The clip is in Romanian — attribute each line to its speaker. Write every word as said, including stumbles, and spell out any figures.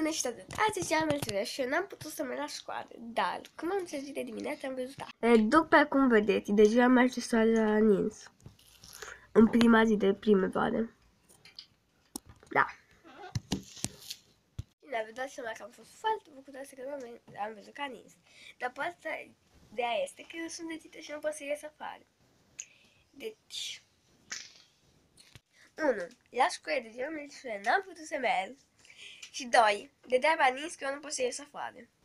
Speaker 1: Bună și atât! Astăzi am mers și eu n-am putut să merg la școală, dar cum am trezit de dimineață am văzut asta. După cum vedeți, deja am mers la nins. În prima zi de primăvară. Da. Ne-am dat seama că am fost foarte bucuroasă că am văzut că a nins. Dar partea de aia este că eu sunt dețită și nu pot să ies afară. Deci... unu. La școală de ziua mea n-am putut să merg. Și doi. De de-aia a nins că eu nu pot să ies afară.